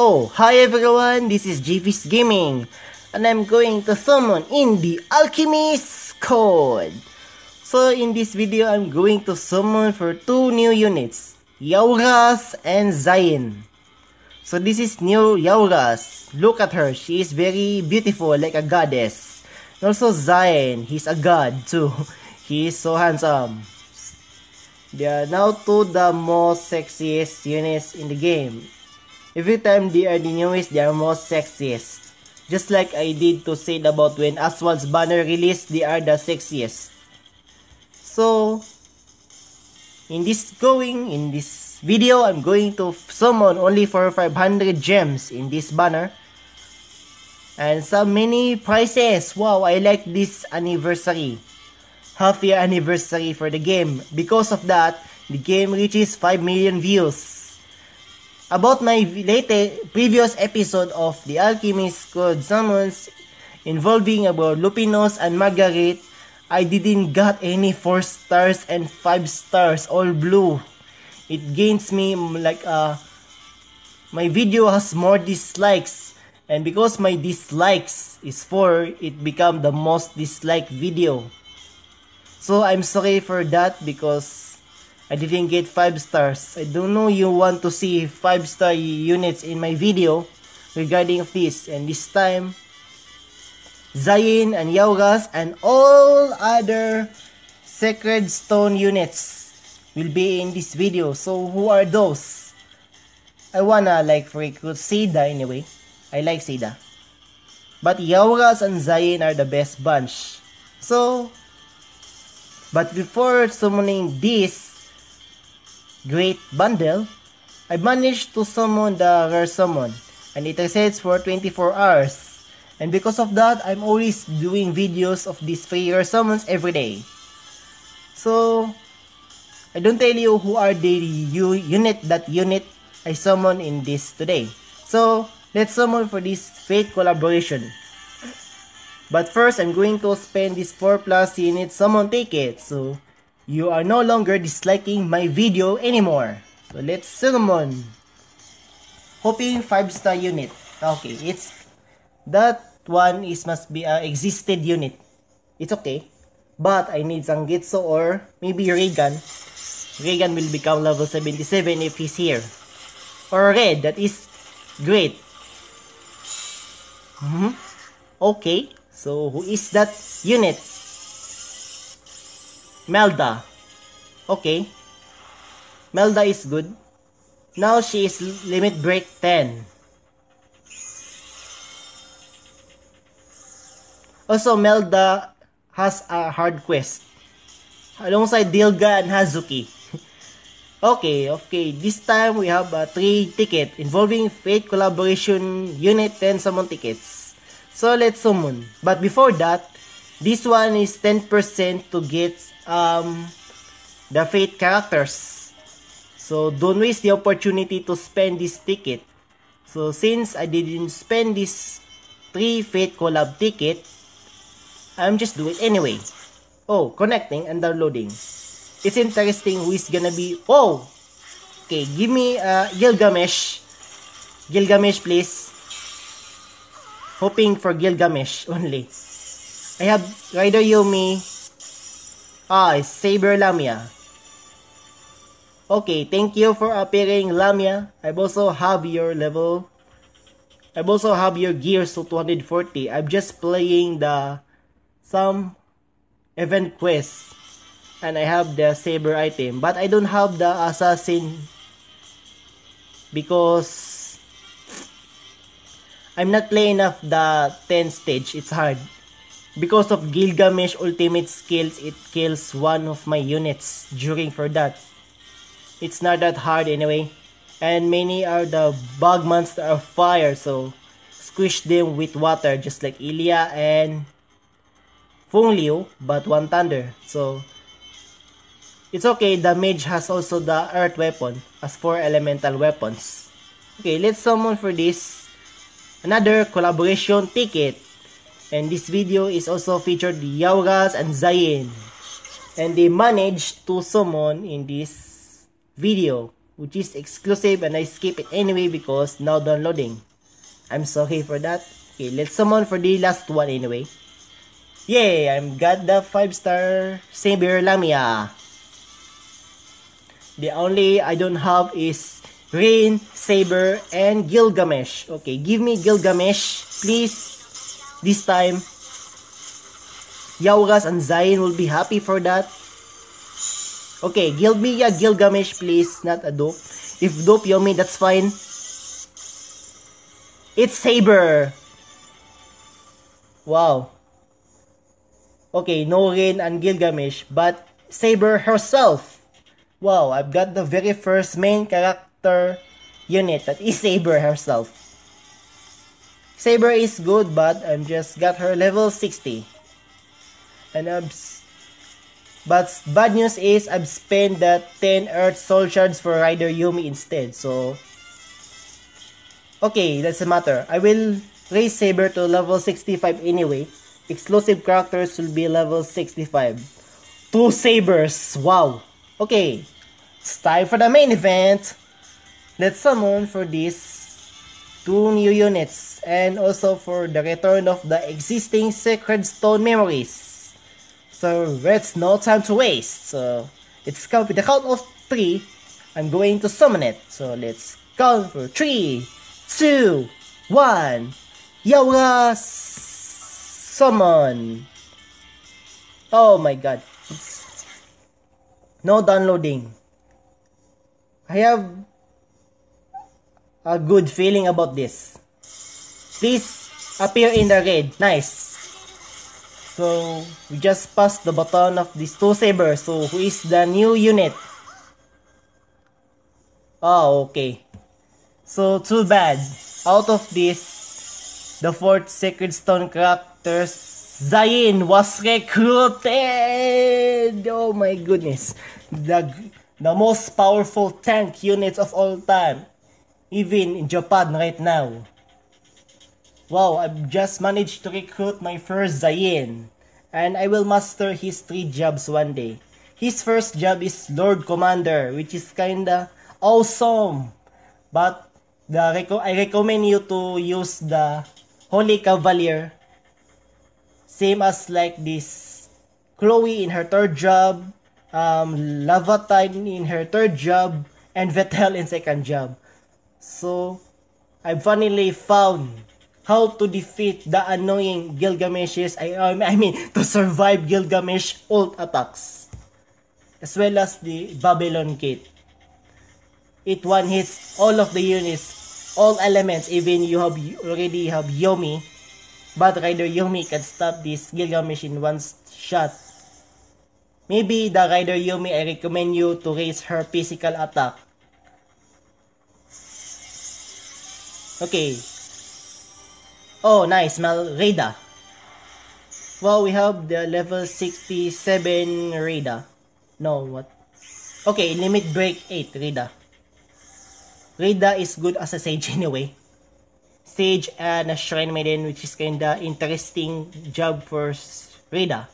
Oh, hi everyone, this is GV's Gaming, and I'm going to summon in the Alchemist code. So in this video, I'm going to summon for two new units, Yauras and Zain. So this is new Yauras. Look at her, she is very beautiful like a goddess. And also Zain, he's a god too. He is so handsome. They are now two the most sexiest units in the game. Every time they are the newest, they are most sexiest. Just like I did to say about when Aswald's banner released, they are the sexiest. So, in this video, I'm going to summon only for 500 gems in this banner. And some many prizes. Wow, I like this anniversary. Half-year anniversary for the game. Because of that, the game reaches 5 million views. About my previous episode of the Alchemist code summons involving about Lupinos and Margaret, I didn't got any 4 stars and 5 stars, all blue. It gains me like my video has more dislikes, and because my dislikes is 4, it become the most disliked video. So I'm sorry for that because I didn't get 5 stars. I don't know you want to see 5-star units in my video regarding of this. And this time, Zain and Yauras and all other Sacred Stone units will be in this video. So who are those? I wanna like recruit Seda anyway. I like Seda. But Yauras and Zain are the best bunch. So, but before summoning this great bundle, I managed to summon the rare summon, and it resets for 24 hours. And because of that, I'm always doing videos of these free rare summons every day. So, I don't tell you who are the unit I summon in this today. So, let's summon for this fate collaboration. But first, I'm going to spend this 4+ unit summon ticket, so you are no longer disliking my video anymore. So let's summon. Hoping 5-star unit. Okay, it's that one must be a existed unit. It's okay. But I need Zangetsu or maybe Regan. Regan will become level 77 if he's here. Or Red, that is great. Okay, so who is that unit? Melda. Okay. Melda is good. Now she is limit break 10. Also, Melda has a hard quest alongside Dilga and Hazuki. Okay. This time we have a 3 ticket involving Fate Collaboration Unit 10 summon tickets. So let's summon. But before that, this one is 10% to get the Fate characters. So don't waste the opportunity to spend this ticket. So since I didn't spend this 3 Fate collab ticket, I'm just do it anyway. Oh, connecting and downloading. It's interesting who is gonna be. Oh! Okay, give me Gilgamesh. Gilgamesh, please. Hoping for Gilgamesh only. I have Rider Yumi. It's Saber Lamia. Okay, thank you for appearing, Lamia. I also have your gears to 240. I'm just playing some event quests. And I have the Saber item. But I don't have the Assassin because I'm not playing enough the 10 stage. It's hard. Because of Gilgamesh ultimate skills, it kills one of my units during for that. It's not that hard anyway. And many are the bug monster of fire, so squish them with water just like Ilya and Feng Liu, but one thunder. So it's okay, the mage has also the earth weapon as 4 elemental weapons. Okay, let's summon for this another collaboration ticket. And this video is also featured Yauras and Zain. And they managed to summon in this video. which is exclusive, and I skip it anyway because now downloading. I'm sorry for that. Okay, let's summon for the last one anyway. Yay, I'm got the 5-star Saber Lamia. The only I don't have is Rain, Saber, and Gilgamesh. Okay, give me Gilgamesh, please. This time, Yauras and Zain will be happy for that. Okay, give me a Gilgamesh, please, not a Dope. If Dope Yomi, that's fine. It's Saber. Wow. Okay, no Rain and Gilgamesh, but Saber herself. Wow, I've got the very first main character unit that is Saber herself. Saber is good, but I'm just got her level 60. And but bad news is I've spent that 10 Earth Soul Shards for Rider Yumi instead. So okay, that's a matter. I will raise Saber to level 65 anyway. Exclusive characters will be level 65. 2 Sabers. Wow. Okay. It's time for the main event. Let's summon for these 2 new units and also for the return of the existing Sacred Stone memories. So it's no time to waste. So let's count with the count of 3. I'm going to summon it. So let's count for 3, 2, 1. Yauras summon. Oh my god. It's no downloading. I have a good feeling about this. Please appear in the raid. Nice. So we just passed the button of these 2 Sabers. So who is the new unit? Oh, okay. So too bad. Out of this, the 4th Sacred Stone characters, Zain was recruited! Oh my goodness. The most powerful tank units of all time. Even in Japan right now. Wow, I've just managed to recruit my first Zain. And I will master his 3 jobs one day. His first job is Lord Commander, which is kinda awesome. But I recommend you to use the Holy Cavalier. Same as like this Chloe in her 3rd job, Lavatine in her 3rd job, and Vettel in 2nd job. So I finally found how to defeat the annoying Gilgamesh's, I mean to survive Gilgamesh ult attacks, as well as the Babylon Gate. It one hits all of the units, all elements, even you already have Yomi, but Rider Yomi can stop this Gilgamesh in one shot. Maybe the Rider Yomi, I recommend you to raise her physical attack. Okay. Oh, nice, Rada. Well, we have the level 67 Rada. No, what? Okay, limit break 8 Rada. Rada is good as a sage anyway. Sage and a Shrine Maiden, which is kinda interesting job for Rada.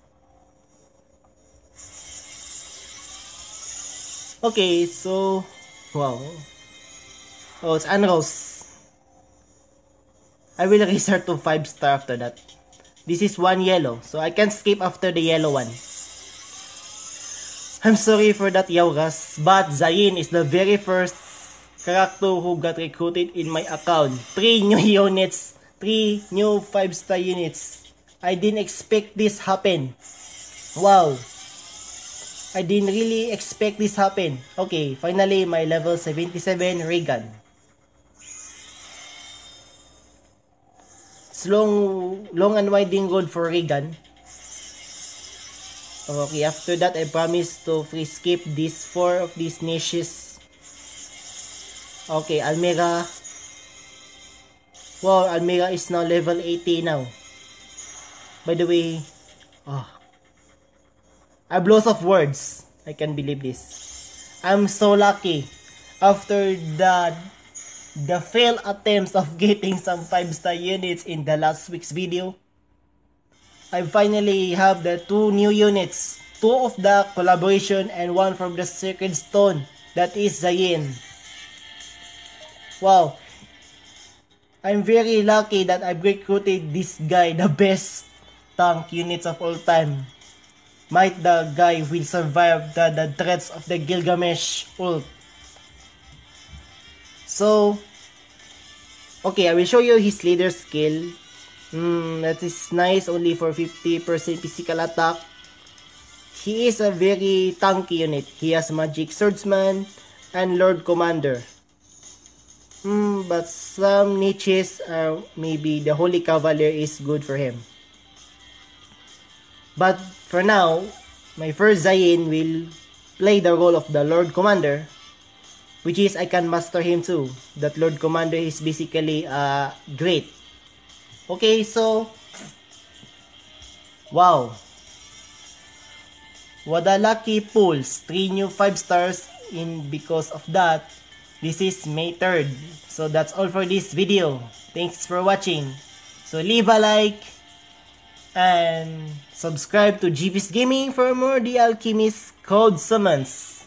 Okay, so wow. Oh, it's Anros. I will raise her to 5-star after that. This is 1 yellow, so I can skip after the yellow one. I'm sorry for that, Yauras, but Zain is the very first character who got recruited in my account. 3 new units, 3 new 5-star units. I didn't expect this happen. Wow. I didn't really expect this happen. Okay, finally my level 77 Regan. It's long and winding road for Regan. Okay, after that I promise to free skip these 4 of these niches. Okay, Almira. Wow, Almira is now level 80 now. By the way, I've lost of words. I can't believe this. I'm so lucky. After the failed attempts of getting some 5-star units in the last week's video, I finally have the 2 new units. 2 of the collaboration and 1 from the Sacred Stone. That is Zain. Wow. I'm very lucky that I've recruited this guy, the best tank units of all time. Might the guy will survive the threats of the Gilgamesh ult. So, okay, I will show you his leader skill. That is nice, only for 50% physical attack. He is a very tanky unit. He has Magic Swordsman and Lord Commander. But some niches are maybe the Holy Cavalier is good for him. But for now, my first Zain will play the role of the Lord Commander, which is I can master him too. That Lord Commander is basically great. Okay, so wow. What a lucky pulls. 3 new 5 stars in because of that. This is May 3rd. So that's all for this video. Thanks for watching. So leave a like and subscribe to GV's Gaming for more The Alchemist code summons.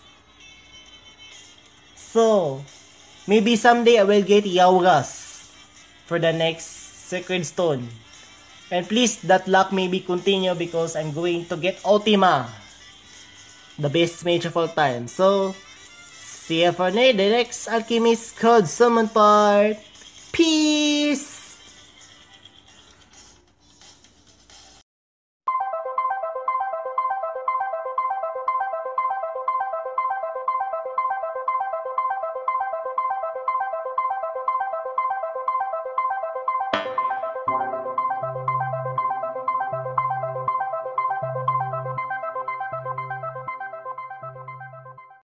So maybe someday I will get Yauras for the next Sacred Stone. And please that luck maybe continue because I'm going to get Ultima, the best mage of all time. So see you for the next Alchemist code summon part. Peace!